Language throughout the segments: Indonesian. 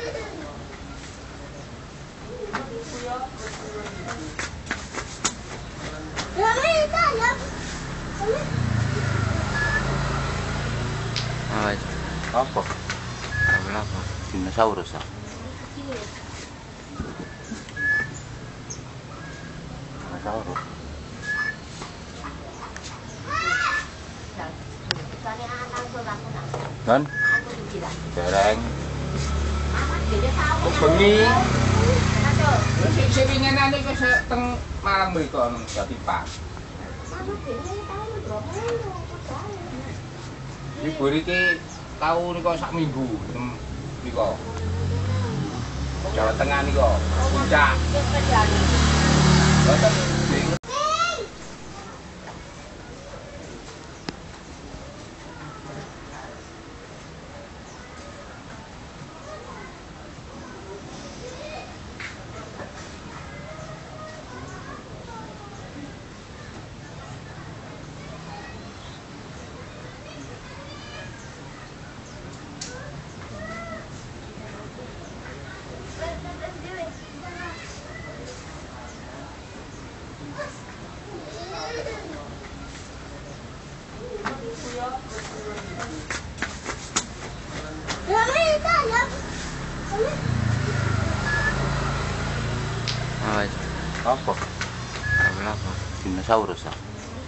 Apa? Apa? Dinosaurus ah. Dinosaurus. Kan? Dereng. Bengi. Sing winginane wis teng Malang mriko nang Jatipak. Libur iki tau nika sak minggu nika. Jawa Tengah nika, Puncak. Boten apa? Apa? Dinosaurus ah.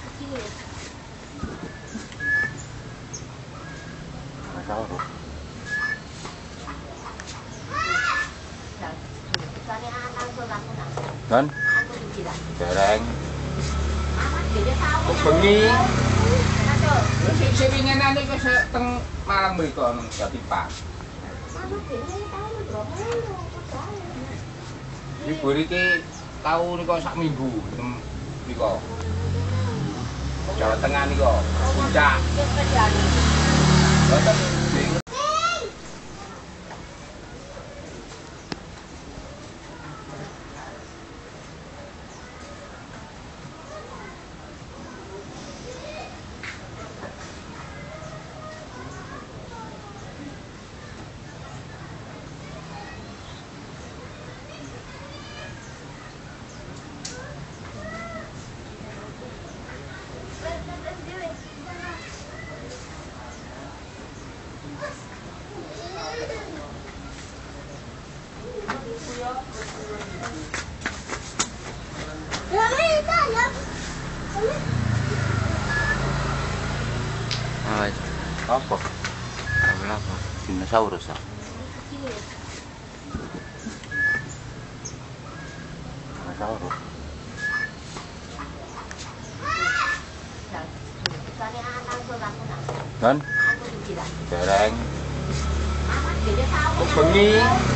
Dinosaurus. Kan? Dereng. Bengi. Sing winginane wis teng Malang mriko nang Jatipak. Libur iki tau nika sak minggu nika. Jawa Tengah nika, Puncak. Boten apa? Apa? Dinosaurus ah. Dinosaurus. Kan? Dereng. Bengi.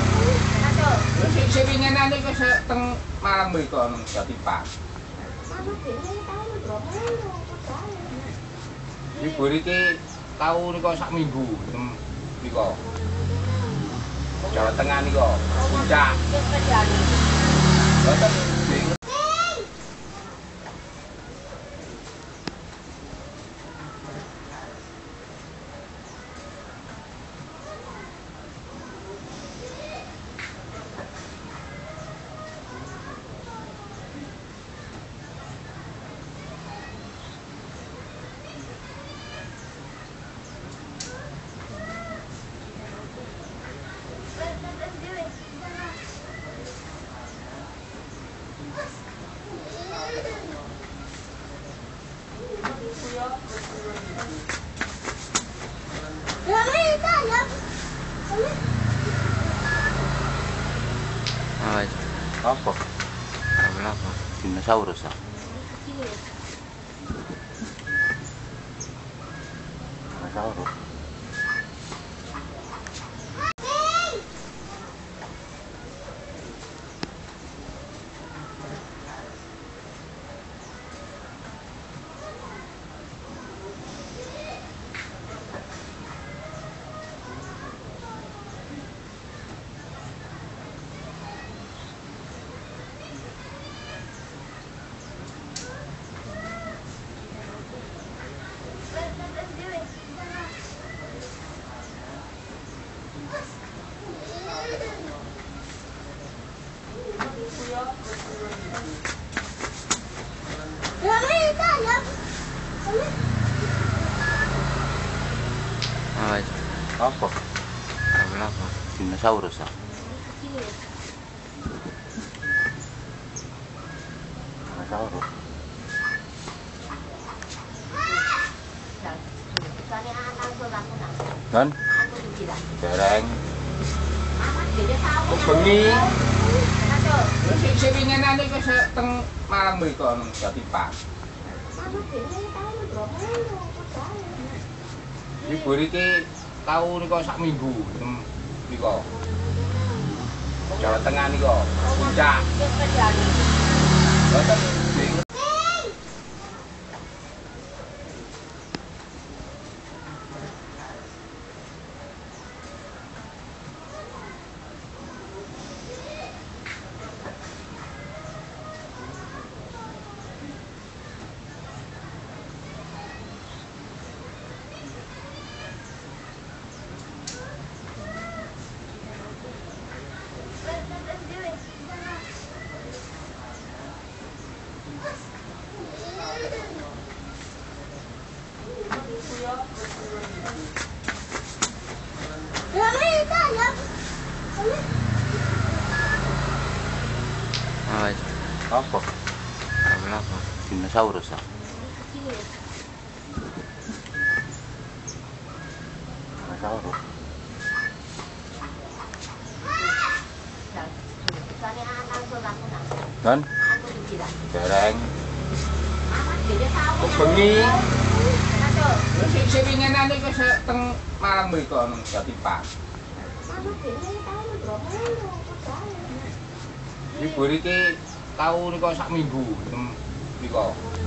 Sing winginane wis teng Malang mriko nang Jatipak. Libur iki tau nika sak minggu nika. Jawa Tengah nika, Puncak. Boten apa? Apa? Dinosaurus ah. Dinosaurus. Ay, Apa? apa? Dinosaurus ah. Dinosaurus. Kan? Dereng. Kok bengi? Sing winginane wis teng Malang mriko nang Jati Pak. Libur iki tau nika sak minggu nika. Jawa Tengah nika, Puncak. Boten Ay, apa? apa? Dinosaurus ah. Dinosaurus. Kan? Dereng. Kok bengi? Sing winginane wis teng Malang mriko nang Jati Pak. Libur iki tau nika sak minggu nika.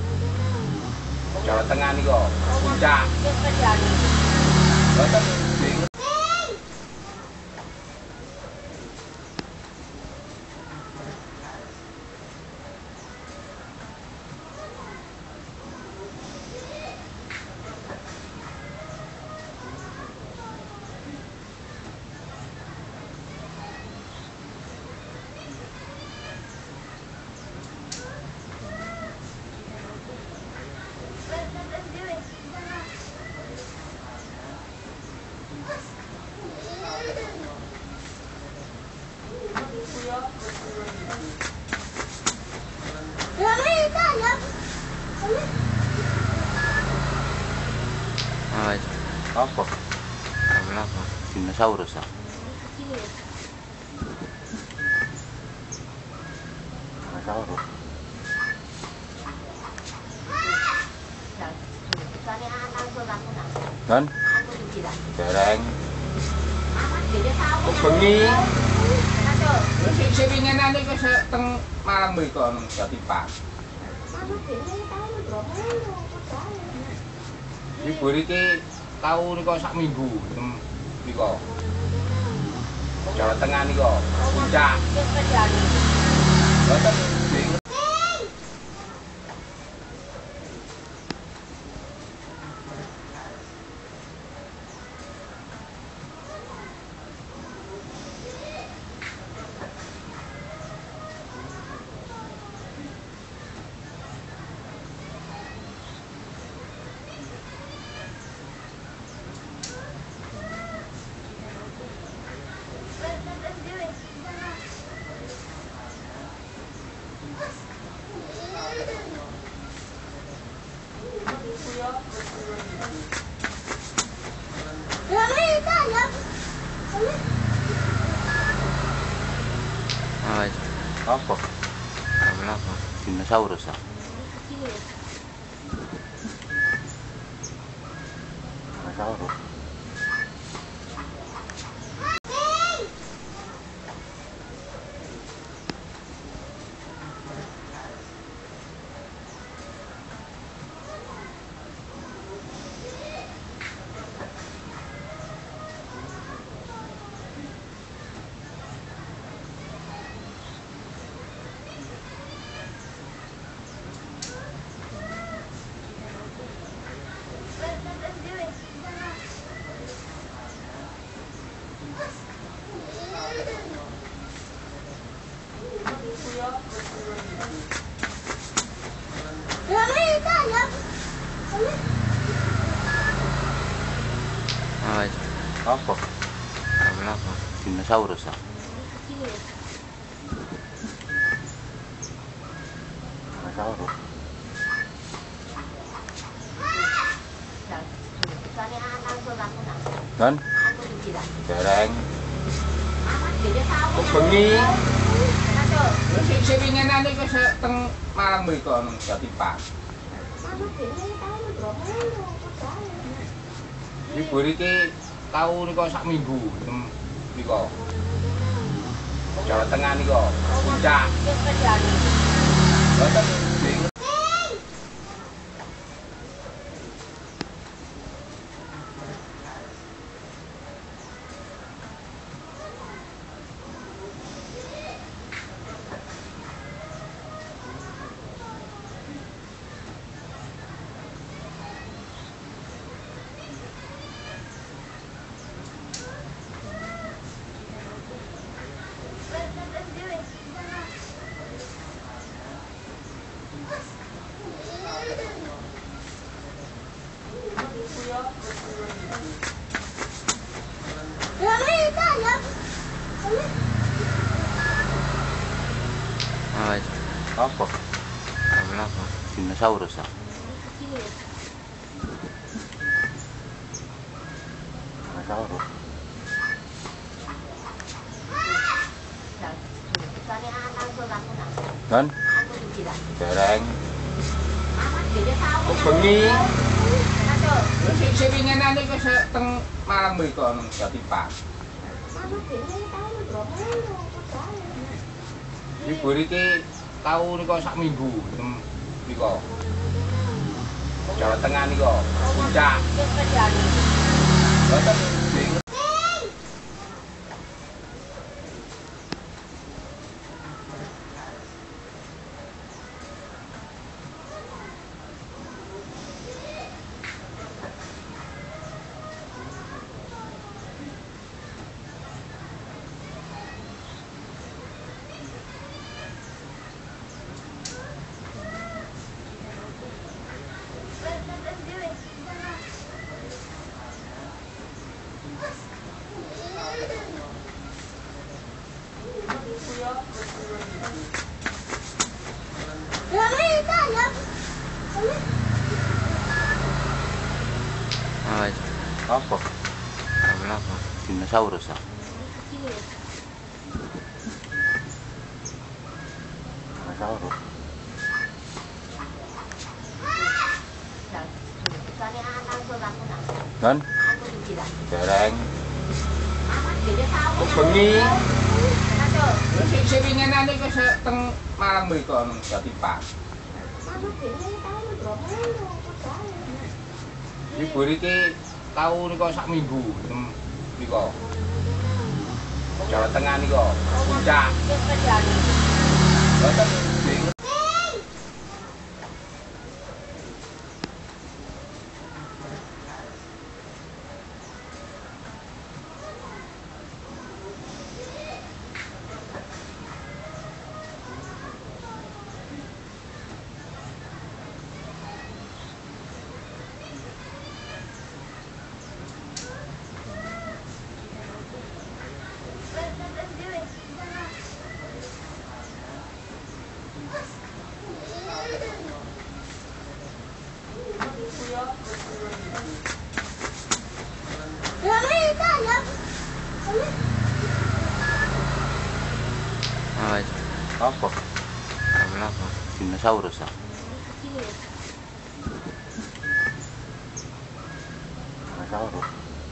Jawa Tengah nika, Puncak. Boten Ay, apa? apa? Dinosaurus ah. Dinosaurus. Kan? Dereng. Kok bengi? Sing winginane wis teng Malang mriko nang Jati Pak. Libur iki tau nika sak minggu nika. Jawa Tengah nika, Puncak. Boten Ay, apa? apa? Dinosaurus ah. Dinosaurus. Apa itu? Apa? Apa? Dinosaurus ah. Dinosaurus. Kan? Dereng. Bengi. Sing winginane iku teng Malang mriko nang Jatipak. Libur iki tau nika sak minggu nika. Jawa Tengah nika puncak. Boten Apa itu? apa? Apa? Dinosaurus ah. Dinosaurus. Kan? Dereng. Bengi. Sing winginane iku teng Malang mriko nang Jatipak. Libur iki tau nika sak minggu nika. Jawa Tengah nika puncak. Boten Apa itu? apa? Apa? Dinosaurus ah. Dinosaurus. Kan? Dereng. Bengi. Sing winginane iku teng Malang mriko nang Jatipak. Libur iki tau nika sak minggu nika. Jawa Tengah nika puncak. Boten Apa itu? apa? Apa? Dinosaurus ah. Dinosaurus.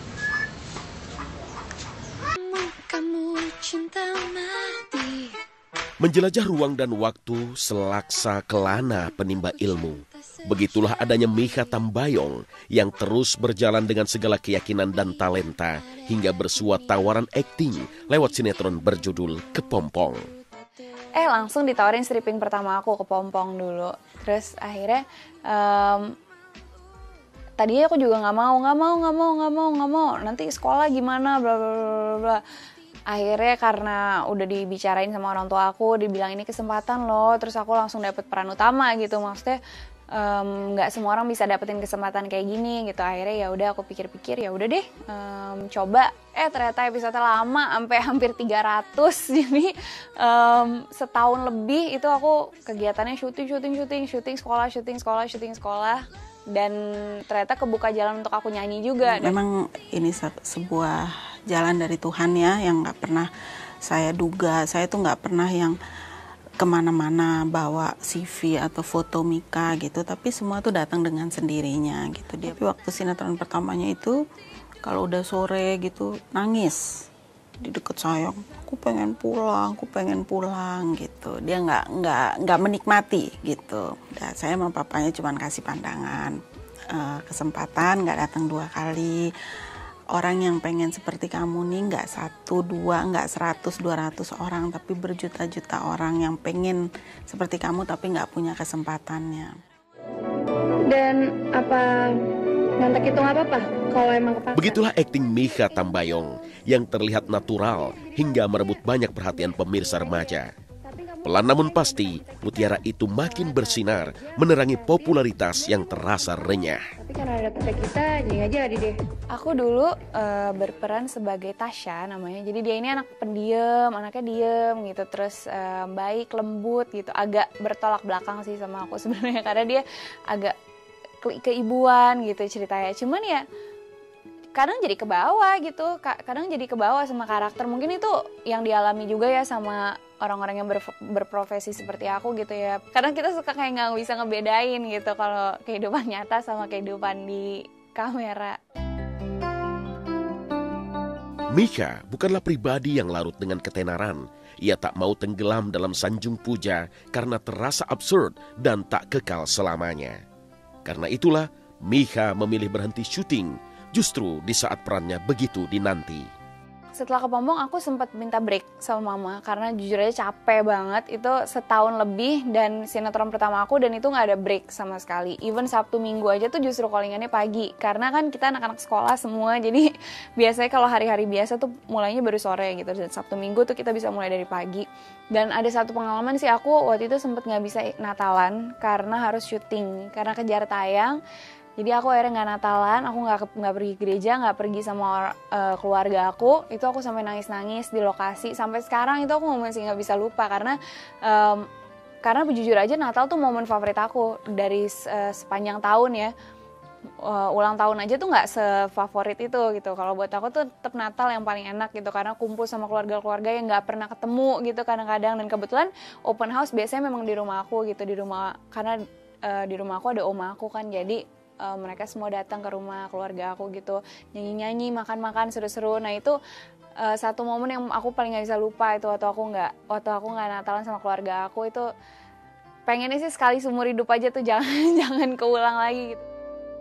Kamu cinta mati. Menjelajah ruang dan waktu selaksa kelana penimba ilmu. Begitulah adanya Mikha Tambayong yang terus berjalan dengan segala keyakinan dan talenta hingga bersuat tawaran akting lewat sinetron berjudul Kepompong. Langsung ditawarin stripping pertama aku Kepompong dulu. Terus akhirnya tadinya aku juga nggak mau. Nanti sekolah gimana bla bla bla bla. Akhirnya karena udah dibicarain sama orang tua aku, dibilang ini kesempatan loh, terus aku langsung dapet peran utama gitu. Maksudnya nggak semua orang bisa dapetin kesempatan kayak gini gitu. Akhirnya ya udah aku pikir-pikir, ya udah deh coba. Ternyata episode lama sampai hampir 300. Jadi setahun lebih itu aku kegiatannya syuting sekolah. Dan ternyata kebuka jalan untuk aku nyanyi juga. Memang ini sebuah jalan dari Tuhan ya, yang nggak pernah saya duga. Saya tuh nggak pernah yang kemana-mana bawa CV atau foto Mika gitu, tapi semua tuh datang dengan sendirinya gitu. Dia waktu sinetron pertamanya itu kalau udah sore gitu nangis di deket saya, aku pengen pulang gitu. Dia nggak menikmati gitu. Dan saya sama papanya cuma kasih pandangan, kesempatan, nggak datang 2 kali. Orang yang pengen seperti kamu nih nggak 1, 2, nggak 100, 200 orang, tapi berjuta-juta orang yang pengen seperti kamu tapi nggak punya kesempatannya. Dan apa mantek itu nggak apa-apa kalau emang kepaksa? Begitulah akting Mikha Tambayong yang terlihat natural hingga merebut banyak perhatian pemirsa remaja. Pelan namun pasti, mutiara itu makin bersinar, menerangi popularitas yang terasa renyah. Tapi karena ada tante kita, jadi aja deh. Aku dulu berperan sebagai Tasya namanya. Jadi dia ini anak pendiam, anaknya diem gitu, terus baik, lembut gitu. Agak bertolak belakang sih sama aku sebenarnya, karena dia agak keibuan gitu ceritanya. Cuman ya kadang jadi ke bawah gitu, kadang jadi ke bawah sama karakter. Mungkin itu yang dialami juga ya sama orang-orang yang berprofesi seperti aku gitu ya. Kadang kita suka kayak nggak bisa ngebedain gitu kalau kehidupan nyata sama kehidupan di kamera. Mikha bukanlah pribadi yang larut dengan ketenaran. Ia tak mau tenggelam dalam sanjung puja karena terasa absurd dan tak kekal selamanya. Karena itulah Mikha memilih berhenti syuting justru di saat perannya begitu dinanti. Setelah kepompong aku sempat minta break sama mama karena jujur aja capek banget. Itu setahun lebih dan sinetron pertama aku, dan itu nggak ada break sama sekali. Even Sabtu Minggu aja tuh justru callingannya pagi karena kan kita anak-anak sekolah semua, jadi biasanya kalau hari-hari biasa tuh mulainya baru sore gitu, dan Sabtu Minggu tuh kita bisa mulai dari pagi. Dan ada satu pengalaman sih, aku waktu itu sempet nggak bisa Natalan karena harus syuting, karena kejar tayang. Jadi aku akhirnya nggak Natalan, aku nggak pergi gereja, nggak pergi sama keluarga aku. Itu aku sampai nangis-nangis di lokasi. Sampai sekarang itu aku masih nggak bisa lupa karena jujur aja Natal tuh momen favorit aku dari sepanjang tahun ya. Ulang tahun aja tuh nggak sefavorit itu gitu. Kalau buat aku tuh tetap Natal yang paling enak gitu, karena kumpul sama keluarga-keluarga yang nggak pernah ketemu gitu kadang-kadang. Dan kebetulan open house biasanya memang di rumah aku gitu, karena di rumah aku ada oma aku kan, jadi mereka semua datang ke rumah keluarga aku gitu, nyanyi-nyanyi, makan-makan, seru-seru. Nah itu satu momen yang aku paling gak bisa lupa itu waktu aku nggak Natalan sama keluarga aku. Itu pengennya sih sekali seumur hidup aja tuh, jangan keulang lagi gitu.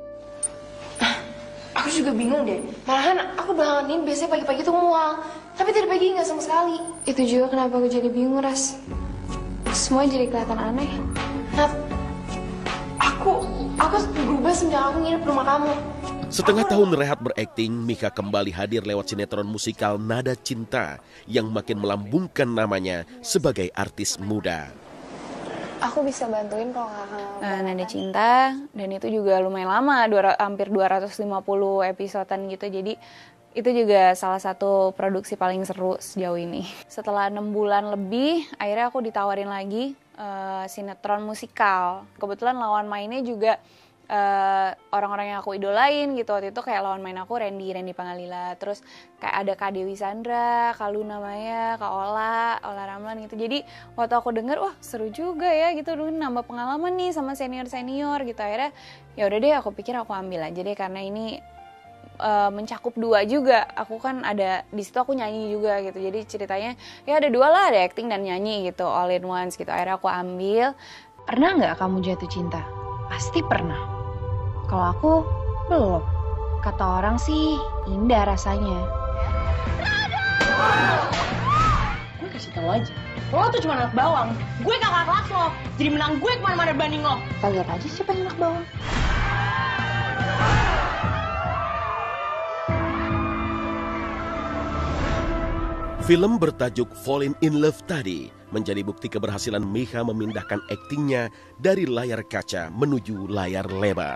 Aku juga bingung deh, malahan aku belakangan ini biasanya pagi-pagi tuh mual, tapi tadi pagi nggak sama sekali. Itu juga kenapa aku jadi bingung, Ras. Semua jadi kelihatan aneh. Nat, aku berubah semenjak aku nginep rumah kamu. Setengah tahun rehat berakting, Mikha kembali hadir lewat sinetron musikal Nada Cinta yang makin melambungkan namanya sebagai artis muda. Aku bisa bantuin kalau kakak Nada Cinta, dan itu juga lumayan lama, hampir 250 episodean gitu. Jadi itu juga salah satu produksi paling seru sejauh ini. Setelah 6 bulan lebih, akhirnya aku ditawarin lagi sinetron musikal. Kebetulan lawan mainnya juga orang-orang yang aku idolain gitu. Waktu itu kayak lawan main aku Randy Pangalila, terus kayak ada Kak Dewi Sandra, Kak Luna Maya, Kak Ola Ramlan gitu. Jadi waktu aku denger, wah seru juga ya gitu, nambah pengalaman nih sama senior gitu. Akhirnya ya udah deh, aku pikir aku ambil aja deh, karena ini mencakup 2 juga. Aku kan ada di situ, aku nyanyi juga gitu. Jadi ceritanya ya ada 2 lah, ada acting dan nyanyi gitu, all in once gitu. Akhirnya aku ambil. Pernah nggak kamu jatuh cinta? Pasti pernah. Kalau aku belum. Kata orang sih indah rasanya. Gue kasih tahu aja, lo tuh cuma anak bawang. Gue kakak kelas lo, jadi menang gue kemana-mana banding lo. Kita lihat aja siapa yang anak bawang. Film bertajuk Falling in Love tadi menjadi bukti keberhasilan Mika memindahkan aktingnya dari layar kaca menuju layar lebar.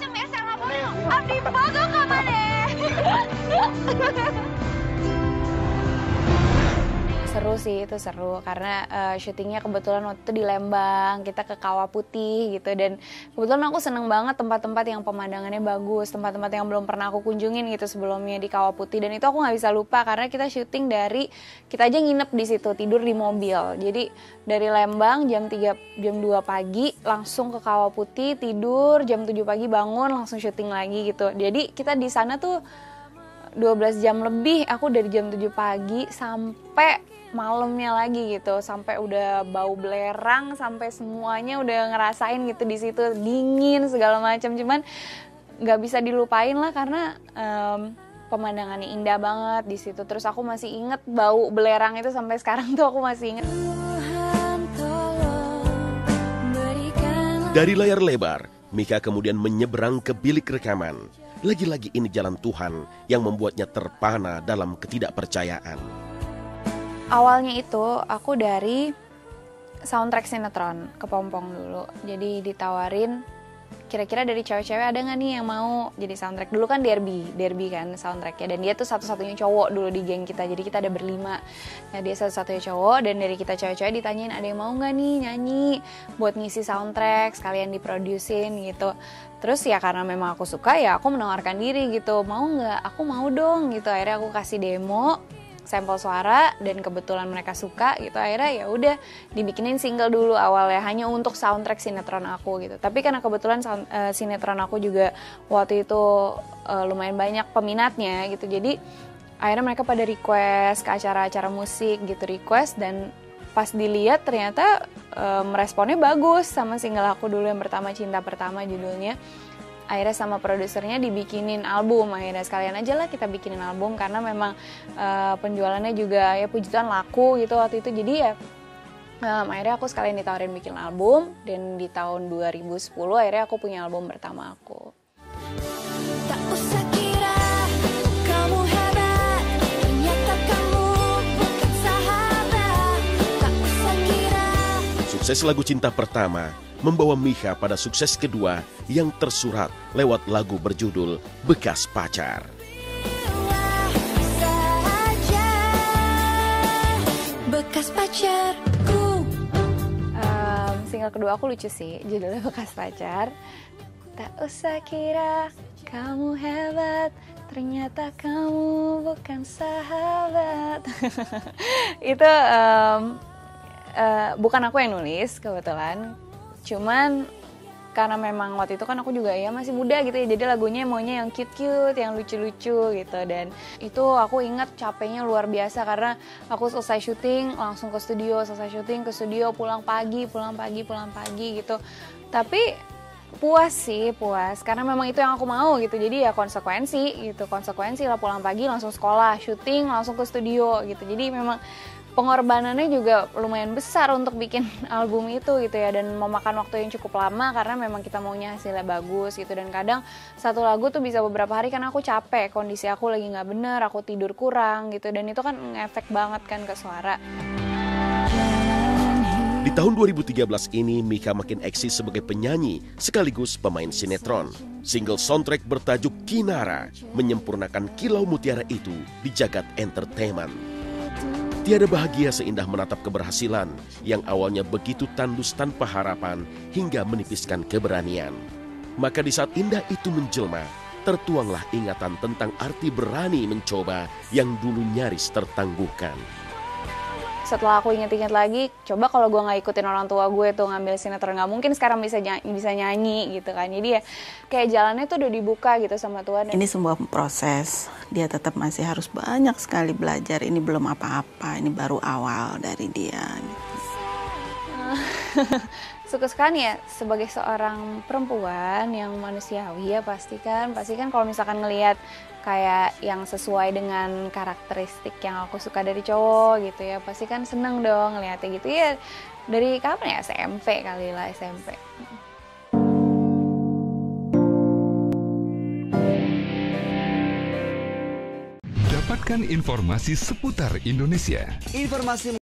Seru sih, itu seru karena syutingnya kebetulan waktu itu di Lembang, kita ke Kawah Putih gitu, dan kebetulan aku seneng banget tempat-tempat yang pemandangannya bagus, tempat-tempat yang belum pernah aku kunjungin gitu sebelumnya di Kawah Putih, dan itu aku nggak bisa lupa karena kita syuting kita aja nginep di situ, tidur di mobil. Jadi dari Lembang jam 2 pagi langsung ke Kawah Putih, tidur jam 7 pagi bangun langsung syuting lagi gitu. Jadi kita di sana tuh 12 jam lebih, aku dari jam 7 pagi sampai malamnya lagi gitu, sampai udah bau belerang, sampai semuanya udah ngerasain gitu di situ, dingin segala macam, cuman nggak bisa dilupain lah karena pemandangannya indah banget di situ. Terus aku masih inget bau belerang itu sampai sekarang tuh aku masih inget. Dari layar lebar, Mika kemudian menyeberang ke bilik rekaman. Lagi-lagi ini jalan Tuhan yang membuatnya terpana dalam ketidakpercayaan. Awalnya itu aku dari soundtrack sinetron Kepompong dulu. Jadi ditawarin, kira-kira dari cewek-cewek ada nggak nih yang mau jadi soundtrack. Dulu kan Derby kan soundtracknya, dan dia tuh satu-satunya cowok dulu di geng kita, jadi kita ada berlima. Nah dia satu-satunya cowok, dan dari kita cewek-cewek ditanyain ada yang mau nggak nih nyanyi buat ngisi soundtrack, sekalian diprodusin gitu. Terus ya karena memang aku suka, ya aku menawarkan diri gitu, mau nggak? Aku mau dong gitu. Akhirnya aku kasih demo sampel suara, dan kebetulan mereka suka gitu. Akhirnya ya udah dibikinin single dulu awalnya hanya untuk soundtrack sinetron aku gitu. Tapi karena kebetulan sinetron aku juga waktu itu lumayan banyak peminatnya gitu, jadi akhirnya mereka pada request ke acara-acara musik gitu, request, dan pas dilihat ternyata responnya bagus sama single aku dulu yang pertama, Cinta Pertama judulnya. Akhirnya sama produsernya dibikinin album, akhirnya sekalian aja lah kita bikinin album karena memang penjualannya juga ya puji Tuhan laku gitu waktu itu. Jadi ya akhirnya aku sekalian ditawarin bikin album, dan di tahun 2010 akhirnya aku punya album pertama aku. Tak usah kira kamu hebat, ternyata kamu bukan sahabat. Tak usah kira. Sukses lagu Cinta Pertama membawa Mika pada sukses kedua yang tersurat lewat lagu berjudul Bekas Pacar. Bekas pacarku. Single kedua aku lucu sih, judulnya Bekas Pacar. Tak usah kira kamu hebat, ternyata kamu bukan sahabat. Itu bukan aku yang nulis kebetulan. Cuman karena memang waktu itu kan aku juga ya masih muda gitu ya, jadi lagunya maunya yang cute-cute, yang lucu-lucu gitu. Dan itu aku ingat capeknya luar biasa karena aku selesai syuting langsung ke studio, pulang pagi gitu. Tapi puas karena memang itu yang aku mau gitu. Jadi ya konsekuensi lah, pulang pagi langsung sekolah, syuting langsung ke studio gitu. Jadi memang pengorbanannya juga lumayan besar untuk bikin album itu gitu ya, dan memakan waktu yang cukup lama karena memang kita maunya hasilnya bagus gitu. Dan kadang satu lagu tuh bisa beberapa hari karena aku capek, kondisi aku lagi nggak bener, aku tidur kurang gitu, dan itu kan ngefek banget kan ke suara. Di tahun 2013 ini Mika makin eksis sebagai penyanyi sekaligus pemain sinetron. Single soundtrack bertajuk Kinara menyempurnakan kilau mutiara itu di jagat entertainment. Tiada bahagia seindah menatap keberhasilan yang awalnya begitu tandus tanpa harapan hingga menipiskan keberanian. Maka di saat indah itu menjelma, tertuanglah ingatan tentang arti berani mencoba yang dulu nyaris tertangguhkan. Setelah aku inget-inget lagi, coba kalau gue nggak ikutin orang tua gue tuh ngambil sinetron, nggak mungkin sekarang bisa nyanyi gitu kan. Jadi ya kayak jalannya tuh udah dibuka gitu sama Tuhan. Ini sebuah proses, dia tetap masih harus banyak sekali belajar. Ini belum apa-apa, ini baru awal dari dia. Gitu. Suka-sukaan ya sebagai seorang perempuan yang manusiawi ya pasti kan kalau misalkan ngelihat kayak yang sesuai dengan karakteristik yang aku suka dari cowok gitu ya, pasti kan seneng dong ngeliatnya gitu ya. Dari kapan ya, SMP kali lah, SMP. Dapatkan informasi seputar Indonesia. Informasi